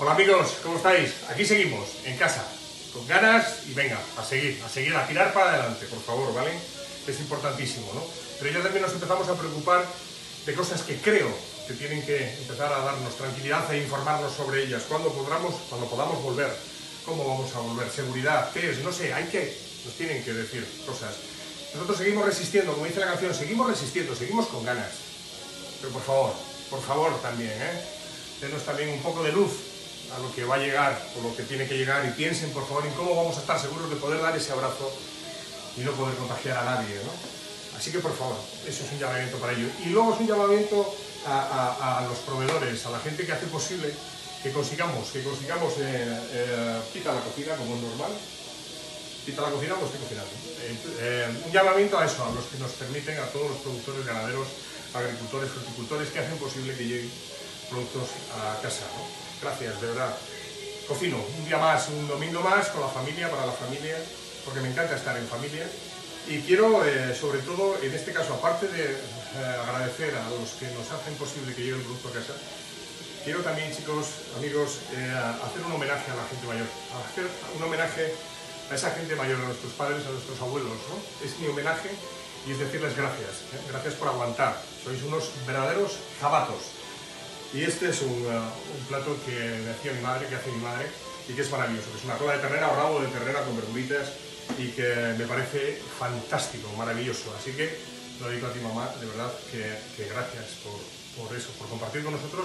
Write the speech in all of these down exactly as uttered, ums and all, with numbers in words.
Hola amigos, ¿cómo estáis? Aquí seguimos, en casa, con ganas y venga, a seguir, a seguir, a tirar para adelante, por favor, ¿vale? Es importantísimo, ¿no? Pero ya también nos empezamos a preocupar de cosas que creo que tienen que empezar a darnos tranquilidad e informarnos sobre ellas. ¿Cuándo podamos, cuando podamos volver? ¿Cómo vamos a volver? ¿Seguridad? ¿Qué es? No sé, hay que, nos tienen que decir cosas. Nosotros seguimos resistiendo, como dice la canción, seguimos resistiendo, seguimos con ganas. Pero por favor, por favor también, ¿eh? Denos también un poco de luz a lo que va a llegar, o lo que tiene que llegar, y piensen por favor en cómo vamos a estar seguros de poder dar ese abrazo y no poder contagiar a nadie, ¿no? Así que por favor, eso es un llamamiento para ello. Y luego es un llamamiento a, a, a los proveedores, a la gente que hace posible que consigamos, que consigamos, eh, eh, pita la cocina como es normal, pita la cocina o estoy cocinando. Eh, eh, un llamamiento a eso, a los que nos permiten, a todos los productores, ganaderos, agricultores, horticultores, que hacen posible que lleguen productos a casa, ¿no? Gracias, de verdad. Cocino un día más, un domingo más, con la familia, para la familia, porque me encanta estar en familia. Y quiero, eh, sobre todo, en este caso, aparte de eh, agradecer a los que nos hacen posible que llegue el producto a casa, quiero también, chicos, amigos, eh, hacer un homenaje a la gente mayor, hacer un homenaje a esa gente mayor, a nuestros padres, a nuestros abuelos, ¿no? Es mi homenaje y es decirles gracias, ¿eh? Gracias por aguantar, sois unos verdaderos jabatos. Y este es un, uh, un plato que me hacía mi madre, que hace mi madre, y que es maravilloso, que es una cola de ternera o rabo de ternera con verduritas, y que me parece fantástico, maravilloso. Así que lo dedico a ti, mamá, de verdad, que, que gracias por, por eso, por compartir con nosotros,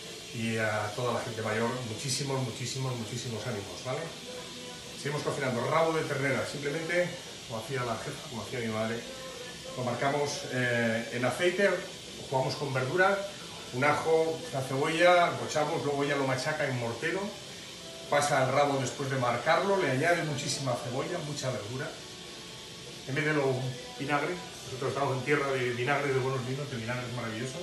y a toda la gente mayor, muchísimos, muchísimos, muchísimos ánimos, ¿vale? Seguimos cocinando rabo de ternera, simplemente, como hacía la jefa, como hacía mi madre, lo marcamos eh, en aceite, jugamos con verdura, un ajo, una cebolla, lo echamos, luego ella lo machaca en mortero, pasa el rabo después de marcarlo, le añade muchísima cebolla, mucha verdura, en vez de lo vinagre, nosotros estamos en tierra de vinagre, de buenos vinos, el vinagre es maravilloso,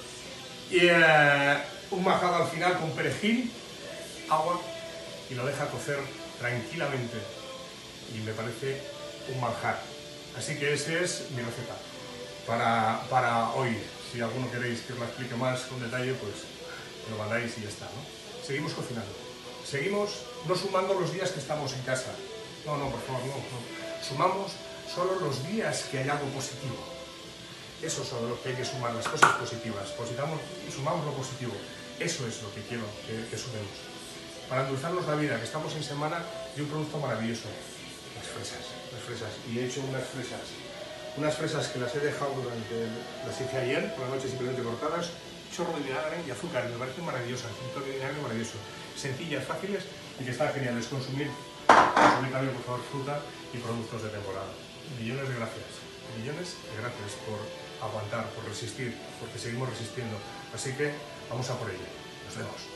y eh, un majado al final con perejil, agua, y lo deja cocer tranquilamente, y me parece un manjar. Así que esa es mi receta para, para hoy. Si alguno queréis que os la explique más con detalle, pues me lo mandáis y ya está, ¿no? Seguimos cocinando. Seguimos no sumando los días que estamos en casa. No, no, por favor, no, no. Sumamos solo los días que hay algo positivo. Eso es lo que hay que sumar, las cosas positivas. Positamos, sumamos lo positivo. Eso es lo que quiero que, que sumemos. Para endulzarnos la vida, que estamos en semana de un producto maravilloso. Las fresas, las fresas. Y he hecho unas fresas. Unas fresas que las he dejado durante, las hice ayer, por la noche simplemente cortadas, chorro de vinagre y azúcar, me parecen maravillosas, un toque de vinagre maravilloso, sencillas, fáciles y que están geniales. Consumir, consumir también, por favor, fruta y productos de temporada. Millones de gracias, millones de gracias por aguantar, por resistir, porque seguimos resistiendo. Así que vamos a por ello. Nos vemos.